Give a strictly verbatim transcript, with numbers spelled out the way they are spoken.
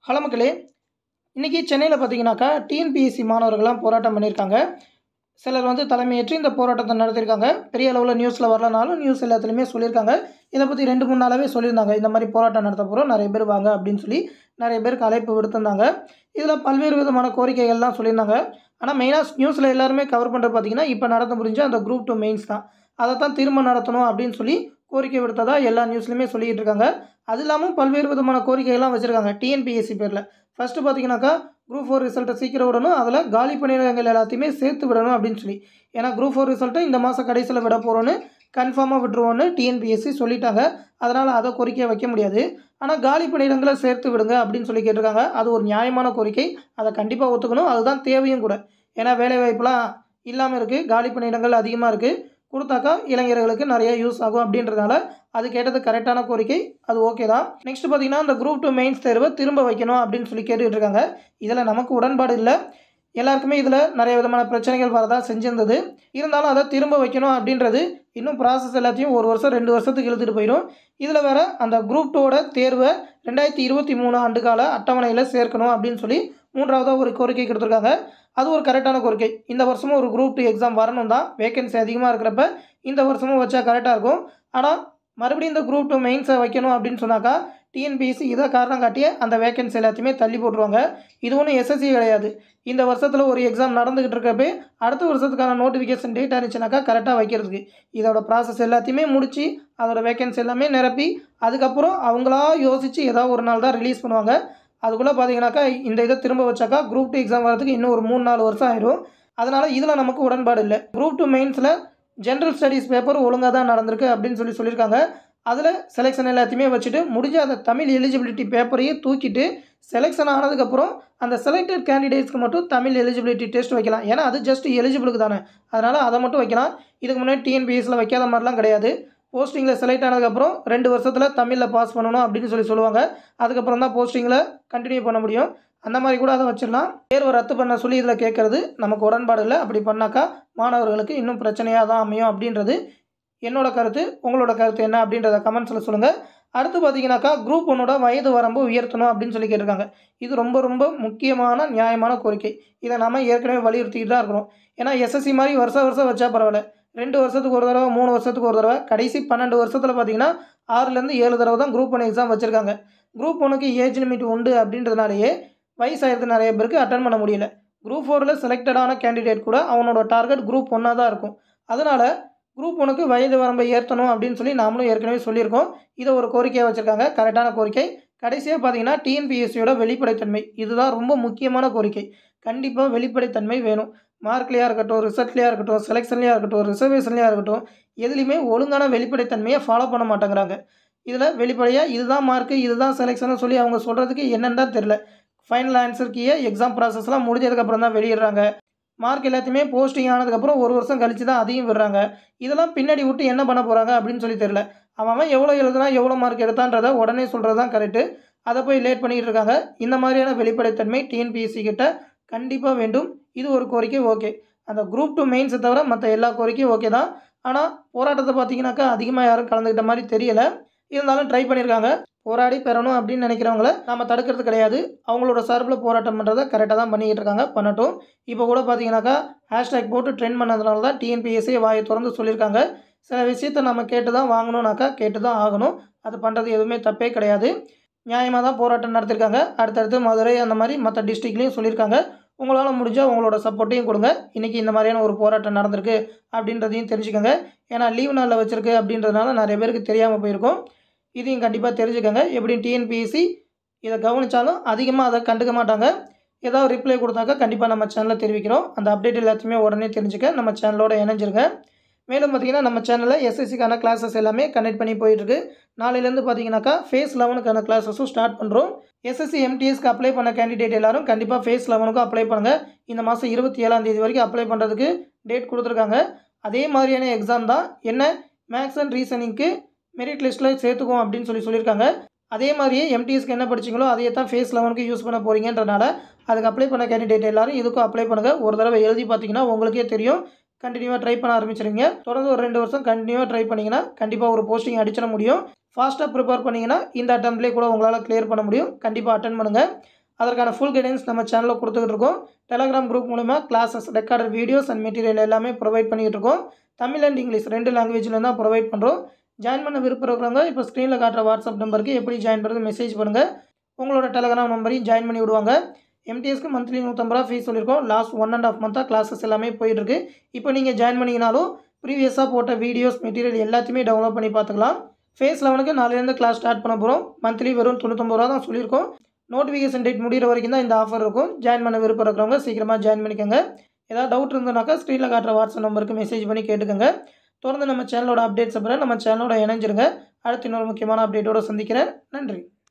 Hello மக்களே, இன்றைக்கி சென்னையில் பார்த்தீங்கன்னாக்கா டிஎன்பிஎஸ்சி மாணவர்கள்லாம் போராட்டம் பண்ணியிருக்காங்க. சிலர் வந்து தலைமையேற்று இந்த போராட்டத்தை நடத்தியிருக்காங்க. பெரிய அளவில் நியூஸில் வரலனாலும் நியூஸ் எல்லாத்துலேயுமே சொல்லியிருக்காங்க. இதை பற்றி ரெண்டு மூணு நாளாகவே சொல்லியிருந்தாங்க. இந்த மாதிரி போராட்டம் நடத்த போகிறோம், நிறைய பேர் வாங்க அப்படின்னு சொல்லி நிறைய பேருக்கு அழைப்பு விடுத்திருந்தாங்க. இதில் பல்வேறு விதமான கோரிக்கைகள்லாம் சொல்லியிருந்தாங்க. ஆனால் மெயினாக நியூஸில் எல்லாருமே கவர் பண்ணுறது பார்த்திங்கன்னா இப்போ நடத்த முடிஞ்ச அந்த குரூப் டூ மெயின்ஸ் தான். அதை தான் திரும்ப நடத்தணும் அப்படின்னு சொல்லி கோரிக்கை விடுத்ததா எல்லா நியூஸ்லையுமே சொல்லிகிட்டு இருக்காங்க. அது இல்லாமல் பல்வேறு விதமான கோரிக்கைகள்லாம் வச்சுருக்காங்க டிஎன்பிஎஸ்சி பேரில். ஃபஸ்ட்டு பார்த்தீங்கன்னாக்கா குரூப் ஃபோர் ரிசல்ட்டை சீக்கிரம் விடணும், அதில் காலி பணியிடங்கள் எல்லாத்தையுமே சேர்த்து விடணும் அப்படின்னு சொல்லி. ஏன்னா குரூப் ஃபோர் ரிசல்ட்டை இந்த மாதம் கடைசியில் விட போகிறோன்னு கன்ஃபார்மாக விட்டுருவோன்னு டிஎன்பிஎஸ்சி சொல்லிட்டாங்க. அதனால் அதை கோரிக்கையை வைக்க முடியாது. ஆனால் காலி பணியிடங்களை சேர்த்து விடுங்க அப்படின்னு சொல்லி கேட்டிருக்காங்க. அது ஒரு நியாயமான கோரிக்கை, அதை கண்டிப்பாக ஒத்துக்கணும். அதுதான் தேவையும் கூட. ஏன்னா வேலைவாய்ப்புலாம் இல்லாமல் இருக்குது, காலி பணியிடங்கள் அதிகமாக இருக்குது. கொடுத்தாக்கா இளைஞர்களுக்கு நிறைய யூஸ் ஆகும் அப்படின்றதுனால அது கேட்டது கரெக்டான கோரிக்கை, அது ஓகே தான். நெக்ஸ்ட் பார்த்தீங்கன்னா இந்த குரூப் டூ மெயின்ஸ் தேர்வை திரும்ப வைக்கணும் அப்படின்னு சொல்லி கேட்டுக்கிட்டு இருக்காங்க. இதில் நமக்கு உடன்பாடு இல்லை. எல்லாருக்குமே இதில் நிறைய விதமான பிரச்சனைகள் வரதான் செஞ்சிருந்தது. இருந்தாலும் அதை திரும்ப வைக்கணும் அப்படின்றது இன்னும் ப்ராசஸ் எல்லாத்தையும் ஒரு வருஷம் ரெண்டு வருஷத்துக்கு இழுத்துட்டு போயிடும். இதில் வேறு அந்த குரூப் டூவோட தேர்வை ரெண்டாயிரத்தி இருபத்தி மூணு ஆண்டு கால அட்டவணையில் சேர்க்கணும் அப்படின்னு சொல்லி மூன்றாவதாக ஒரு கோரிக்கை கொடுத்துருக்காங்க. அது ஒரு கரெக்டான கோரிக்கை. இந்த வருஷமும் ஒரு குரூப் டூ எக்ஸாம் வரணும் தான். வேகன்சி அதிகமாக இருக்கிறப்ப இந்த வருஷமும் வச்சா கரெக்டாக இருக்கும். ஆனால் மறுபடியும் இந்த குரூப் டூ மெயின்ஸை வைக்கணும் அப்படின்னு சொன்னாக்கா டிஎன்பிஎஸ்சி இதை காரணம் காட்டியே அந்த வேகன்சி எல்லாத்தையுமே தள்ளி போட்டுருவாங்க. இது ஒன்றும் எஸ்எஸ்சி கிடையாது. இந்த வருஷத்தில் ஒரு எக்ஸாம் நடந்துக்கிட்டு இருக்கப்பே அடுத்த வருஷத்துக்கான நோட்டிஃபிகேஷன் டேட் இருந்துச்சுனாக்கா கரெக்டாக வைக்கிறதுக்கு இதோட ப்ராசஸ் எல்லாத்தையுமே முடித்து அதோட வேகன்சி எல்லாமே நிரப்பி அதுக்கப்புறம் அவங்களா யோசித்து ஏதாவது ஒரு நாள் தான் ரிலீஸ் பண்ணுவாங்க. அதுக்குள்ளே பார்த்தீங்கன்னாக்கா இந்த இதை திரும்ப வச்சாக்கா குரூப் டூ எக்ஸாம் வரதுக்கு இன்னும் ஒரு மூணு நாலு வருஷம் ஆயிடும். அதனால் இதில் நமக்கு உடன்பாடு இல்லை. குரூப் டூ மெயின்ஸில் ஜென்ரல் ஸ்டடீஸ் பேப்பர் ஒழுங்காக தான் நடந்திருக்கு அப்படின்னு சொல்லி சொல்லியிருக்காங்க. அதில் செலெக்ஷன் எல்லாத்தையுமே வச்சுட்டு முடிஞ்ச அந்த தமிழ் எலிஜிபிலிட்டி பேப்பரையே தூக்கிட்டு செலெக்ஷன் ஆனதுக்கப்புறம் அந்த செலக்டட் கேண்டிடேட்ஸ்க்கு மட்டும் தமிழ் எலிஜிபிலிட்டி டெஸ்ட் வைக்கலாம். ஏன்னா அது ஜஸ்ட் எலிஜிபிளுக்கு தானே, அதனால் அதை மட்டும் வைக்கலாம். இதுக்கு முன்னாடி டிஎன்பிஎஸ்சியில் வைக்காத மாதிரிலாம் கிடையாது. போஸ்டிங்கில் செலக்ட் ஆனதுக்கப்புறம் ரெண்டு வருஷத்தில் தமிழில் பாஸ் பண்ணணும் அப்படின்னு சொல்லி சொல்லுவாங்க. அதுக்கப்புறம் தான் போஸ்டிங்கில் கண்டினியூ பண்ண முடியும். அந்த மாதிரி கூட அதை வச்சிடலாம். தேர்வை ரத்து பண்ண சொல்லி இதில் கேட்குறது நமக்கு உடன்பாடு இல்லை. அப்படி பண்ணாக்கா மாணவர்களுக்கு இன்னும் பிரச்சனையாக தான் அமையும் அப்படின்றது என்னோட கருத்து. உங்களோட கருத்து என்ன அப்படின்றத கமெண்ட்ஸில் சொல்லுங்கள். அடுத்து பார்த்தீங்கன்னாக்கா குரூப் ஒன்னோட வயது வரம்பு உயர்த்தணும் அப்படின்னு சொல்லி கேட்டிருக்காங்க. இது ரொம்ப ரொம்ப முக்கியமான நியாயமான கோரிக்கை. இதை நாம் ஏற்கனவே வலியுறுத்திட்டு தான் இருக்கிறோம். ஏன்னா எஸ்எஸ்சி மாதிரி வருஷம் வருஷம் வச்சா பரவாயில்ல, ரெண்டு வருஷத்துக்கு ஒரு தடவை மூணு வருஷத்துக்கு ஒரு தடவை கடைசி பன்னெண்டு வருஷத்தில் பார்த்தீங்கன்னா ஆறுலேருந்து ஏழு தடவை தான் குரூப் ஒன் எக்ஸாம் வச்சுருக்காங்க. குரூப் ஒன்றுக்கு ஏஜ் லிமிட் உண்டு அப்படின்றதுனாலேயே வயசாகிறது நிறைய பேருக்கு அட்டன் பண்ண முடியல. குரூப் ஃபோரில் செலக்டடான கேண்டிடேட் கூட அவனோட டார்கெட் குரூப் ஒன்னாக தான் இருக்கும். அதனால் குரூப் ஒன்றுக்கு வயது வரம்பை ஏற்றணும் அப்படின்னு சொல்லி நாமளும் ஏற்கனவே சொல்லியிருக்கோம். இதை ஒரு கோரிக்கையாக வச்சுருக்காங்க, கரெக்டான கோரிக்கை. கடைசியாக பார்த்தீங்கன்னா டிஎன்பிஎஸ்சியோட வெளிப்படைத்தன்மை, இதுதான் ரொம்ப முக்கியமான கோரிக்கை. கண்டிப்பாக வெளிப்படைத்தன்மை வேணும். மார்க்லையாக இருக்கட்டும், ரிசல்ட்லையாக இருக்கட்டும், செலெக்ஷன்லையாக இருக்கட்டும், ரிசர்வேஷன்லையாக இருக்கட்டும், எதுலேயுமே ஒழுங்கான வெளிப்படைத்தன்மையை ஃபாலோ பண்ண மாட்டேங்கிறாங்க. இதில் வெளிப்படையாக இதுதான் மார்க்கு இதுதான் செலெக்ஷன் சொல்லி அவங்க சொல்கிறதுக்கு என்னென்னு தான் தெரில. ஃபைனல் ஆன்சர் கீயை எக்ஸாம் ப்ராசஸ்லாம் முடிஞ்சதுக்கப்புறம் தான் வெளியிடுறாங்க. மார்க் எல்லாத்தையுமே போஸ்டிங் ஆனதுக்கப்புறம் ஒரு வருஷம் கழித்து தான் அதையும் விடுறாங்க. இதெல்லாம் பின்னாடி விட்டு என்ன பண்ண போகிறாங்க அப்படின்னு சொல்லி தெரில. அவன் எவ்வளோ எழுதுனா எவ்வளோ மார்க் எடுத்தான்றதை உடனே சொல்கிறது தான் கரெக்டு. அதை போய் லேட் பண்ணிகிட்டு இருக்காங்க. இந்த மாதிரியான வெளிப்படைத்தன்மை டிஎன்பிஎஸ்சி கிட்ட கண்டிப்பாக வேண்டும். இது ஒரு கோரிக்கை ஓகே. அந்த குரூப் டூ மெயின்ஸை தவிர மற்ற எல்லா கோரிக்கையும் ஓகே தான். ஆனால் போராட்டத்தை பார்த்தீங்கன்னாக்கா அதிகமாக யாரும் கலந்துக்கிட்ட மாதிரி தெரியலை. இருந்தாலும் ட்ரை பண்ணியிருக்காங்க. போராடி பெறணும் அப்படின்னு நினைக்கிறவங்கள நம்ம தடுக்கிறது கிடையாது. அவங்களோட சார்பில் போராட்டம் பண்ணுறதை கரெக்டாக தான் பண்ணிக்கிட்டு இருக்காங்க, பண்ணட்டும். இப்போ கூட பார்த்தீங்கன்னாக்கா ஹேஷ்டேக் போட்டு ட்ரெண்ட் பண்ணதுனால தான் டிஎன்பிஎஸ்சி வாயை திறந்து சொல்லியிருக்காங்க. சில விஷயத்தை நம்ம கேட்டு தான் வாங்கணும்னாக்கா கேட்டு தான் ஆகணும். அது பண்ணுறது எதுவுமே தப்பே கிடையாது. நியாயமாக தான் போராட்டம் நடத்திருக்காங்க. அடுத்தடுத்து மதுரை அந்த மாதிரி மற்ற டிஸ்ட்ரிக்ட்லேயும் சொல்லியிருக்காங்க. உங்களால் முடிஞ்சால் உங்களோட சப்போர்ட்டையும் கொடுங்க. இன்றைக்கி இந்த மாதிரியான ஒரு போராட்டம் நடந்திருக்கு அப்படின்றதையும் தெரிஞ்சுக்கோங்க. ஏன்னா லீவ் நாளில் வச்சுருக்கு அப்படின்றதுனால நிறைய பேருக்கு தெரியாமல் போயிருக்கும். இதையும் கண்டிப்பாக தெரிஞ்சுக்கோங்க. எப்படியும் டிஎன்பிஎஸ்சி இதை கவனித்தாலும் அதிகமாக அதை கண்டுக்க மாட்டாங்க. ஏதாவது ரிப்ளை கொடுத்தாக்கா கண்டிப்பாக நம்ம சேனலில் தெரிவிக்கிறோம். அந்த அப்டேட் எல்லாத்தையுமே உடனே தெரிஞ்சுக்க நம்ம சேனலோட இணைஞ்சிருங்க. மேலும் பார்த்திங்கன்னா நம்ம சேனலில் எஸ்எஸ்சிக்கான கிளாஸஸ் எல்லாமே கனெக்ட் பண்ணி போயிட்டுருக்கு. நாளையிலேருந்து பார்த்தீங்கன்னாக்கா ஃபேஸ் லெவனுக்கான கிளாஸஸும் ஸ்டார்ட் பண்ணுறோம். எஸ்எஸ்சி எம்டிஎஸ்க்கு அப்ளை பண்ண கேண்டிடேட் எல்லாரும் கண்டிப்பாக ஃபேஸ் லெவனுக்கும் அப்ளை பண்ணுங்கள். இந்த மாதம் இருபத்தி ஏழாம் தேதி வரைக்கும் அப்ளை பண்ணுறதுக்கு டேட் கொடுத்துருக்காங்க. அதே மாதிரியான எக்ஸாம் தான். என்ன மேக்ஸ் அண்ட் ரீசனிங்க்கு மெரிட் லிஸ்ட்டில் சேர்த்துக்கும் அப்படின்னு சொல்லி சொல்லியிருக்காங்க. அதே மாதிரியே எம்டிஎஸ்க்கு என்ன படிச்சிங்களோ அதையே தான் ஃபேஸ் லெவனுக்கு யூஸ் பண்ண போகிறீங்கன்றனால அதுக்கு அப்ளை பண்ண கேண்டிடேட் எல்லாரும் இதுக்கும் அப்ளை பண்ணுங்கள். ஒரு தடவை எழுதி பார்த்தீங்கன்னா உங்களுக்கே தெரியும். கண்டினியூவாக ட்ரை பண்ண ஆரம்பிச்சிருங்க. தொடர்ந்து ஒரு ரெண்டு வருஷம் கண்டினியூவாக ட்ரை பண்ணிங்கன்னா கண்டிப்பாக ஒரு போஸ்டிங் அடிச்சிட முடியும். ஃபாஸ்ட்டாக ப்ரிப்பேர் பண்ணிங்கன்னா இந்த அட்டம்ப்ட்லேயே கூட உங்களால் கிளியர் பண்ண முடியும். கண்டிப்பாக அட்டன் பண்ணுங்கள். அதற்கான ஃபுல் கைடன்ஸ் நம்ம சேனலில் கொடுத்துக்கிட்டு இருக்கோம். டெலகிராம் குரூப் மூலமா classes, recorded videos and material எல்லாமே ப்ரொவைட் பண்ணிக்கிட்டு இருக்கோம். தமிழ் அண்ட் இங்கிலீஷ் ரெண்டு லாங்குவேஜில் தான் ப்ரொவைட் பண்ணுறோம். ஜாயின் பண்ண விருப்பம் இருக்கிறவங்க இப்போ ஸ்க்ரீனில் காட்டுற வாட்ஸ்அப் நம்பருக்கு எப்படி ஜாயின் பண்ணுறது மெசேஜ் பண்ணுங்கள். உங்களோட டெலகிராம் நம்பரையும் ஜாயின் பண்ணி விடுவாங்க. எம்டிஎஸ்க்கு மந்த்லி நூற்றம்பது ரூபா ஃபீஸ் சொல்லியிருக்கோம். லாஸ்ட் ஒன் அண்ட் ஆஃப் மந்த்தாக கிளாஸஸ் எல்லாமே போயிட்டுருக்கு. இப்போ நீங்கள் ஜாயின் பண்ணிங்கனாலும் ப்ரீவியஸாக போட்ட வீடியோஸ் மெட்டீரியல் எல்லாத்தையுமே டவுன்லோட் பண்ணி பார்த்துக்கலாம். ஃபேஸ் லெவனுக்கு நாளையிலேருந்து கிளாஸ் ஸ்டார்ட் பண்ண போகிறோம். மந்த்லி வெறும் தொண்ணூற்றொம்பது ரூபா தான் சொல்லியிருக்கோம். நோட்டிஃபிகேஷன் டேட் முடிகிற வரைக்கும் தான் இந்த ஆஃபர் இருக்கும். ஜாயின் பண்ண விருப்பம் இருக்கிறவங்க சீக்கிரமாக ஜாயின் பண்ணிக்கோங்க. ஏதாவது டவுட் இருந்ததுனாக்கா ஸ்க்ரீனில் காட்டுற வாட்ஸ்அப் நம்பருக்கு மெசேஜ் பண்ணி கேட்டுக்கோங்க. தொடர்ந்து நம்ம சேனலோட அப்டேட்ஸை பெற நம்ம சேனலோட இணைஞ்சிருங்க. அடுத்து இன்னொரு முக்கியமான அப்டேட்டோடு சந்திக்கிறேன். நன்றி.